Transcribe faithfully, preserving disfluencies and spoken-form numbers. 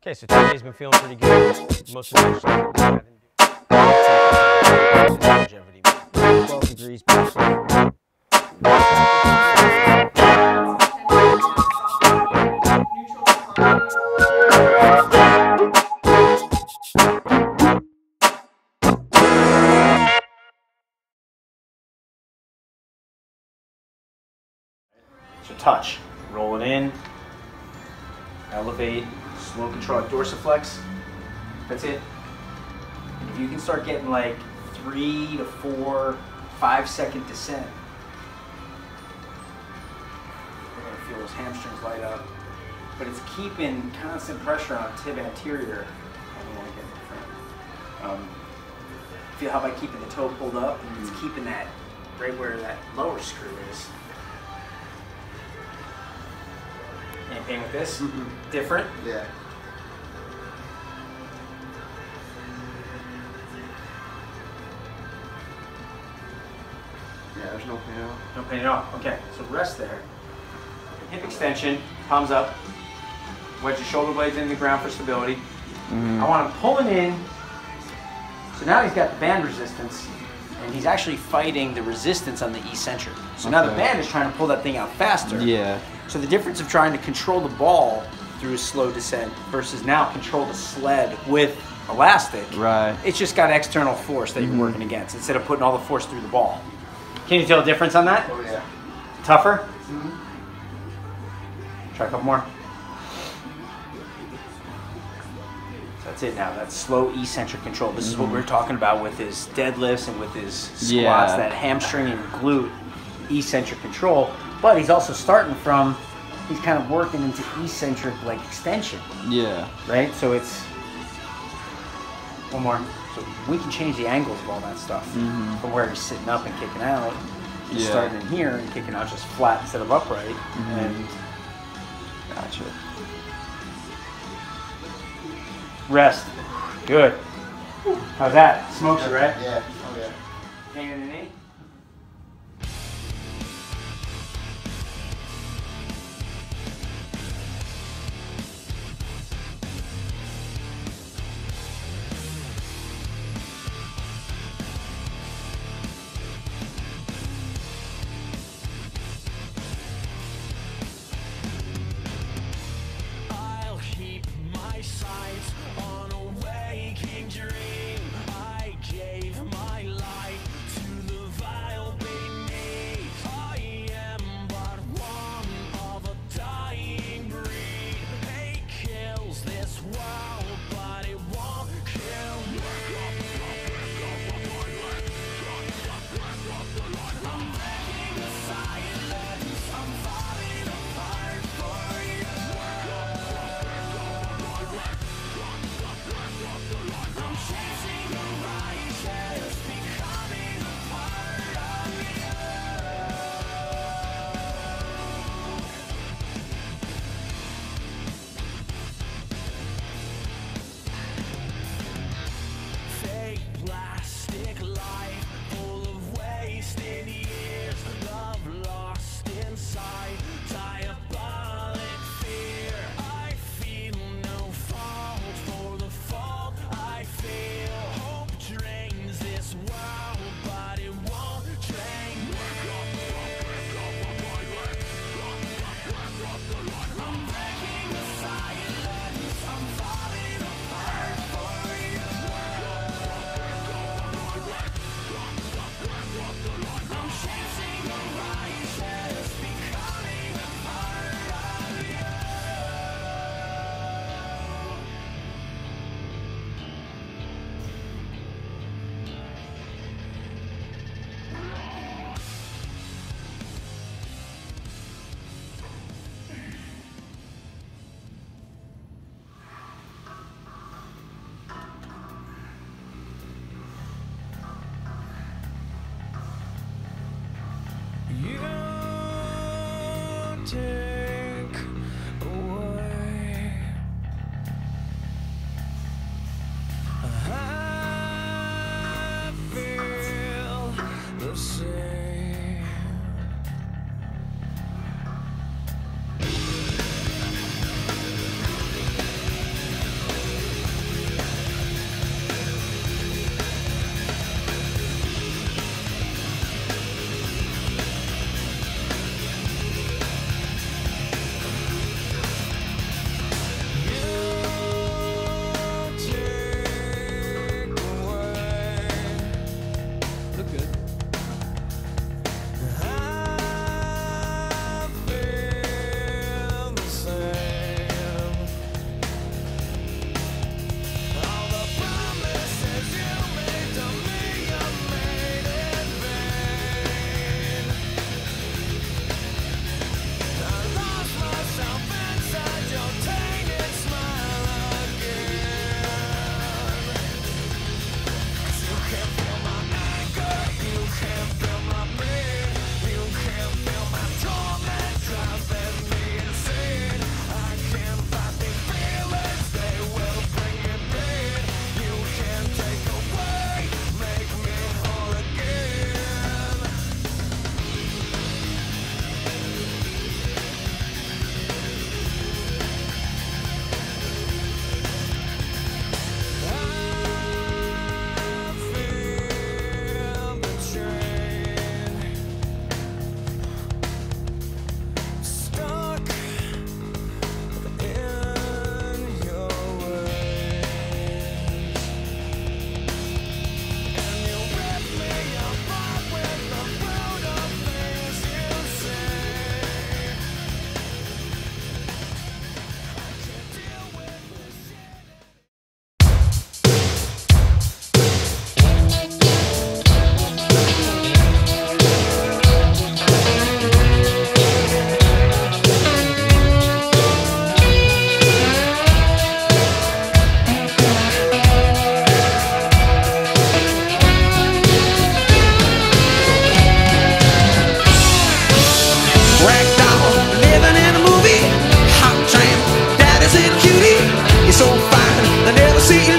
Okay, so today's been feeling pretty good. Most of the exercises we have in longevity. twelve degrees. So touch, roll it in, elevate, slow control, dorsiflex. That's it. And if you can start getting like three to four, five second descent, you're gonna feel those hamstrings light up. But it's keeping constant pressure on tib anterior. I don't want to get in front. Um, feel how by keeping the toe pulled up, it's keeping that right where that lower screw is. Any pain with this? Mm-hmm. Different? Yeah. Yeah, there's no pain at all. No pain at all. Okay, so rest there. Hip extension, palms up. Wedge your shoulder blades into the ground for stability. Mm-hmm. I want him pulling in. So now he's got the band resistance, and he's actually fighting the resistance on the eccentric. So okay. Now the band is trying to pull that thing out faster. Yeah. So the difference of trying to control the ball through a slow descent versus now control the sled with elastic, right? It's just got external force that mm-hmm. you're working against instead of putting all the force through the ball. Can you tell the difference on that? Oh yeah. Tougher? Mm-hmm. Try a couple more. So that's it now. That's slow eccentric control. This mm-hmm. is what we were talking about with his deadlifts and with his squats, yeah. that hamstring and glute eccentric control. But he's also starting from, he's kind of working into eccentric like extension. Yeah. Right? So it's, one more. So we can change the angles of all that stuff mm-hmm. from where he's sitting up and kicking out. He's yeah. starting in here and kicking out just flat instead of upright. Mm-hmm. And gotcha. Rest. Good. How's that? Smokes it, right? Yeah. Oh yeah. Hang in the knee. See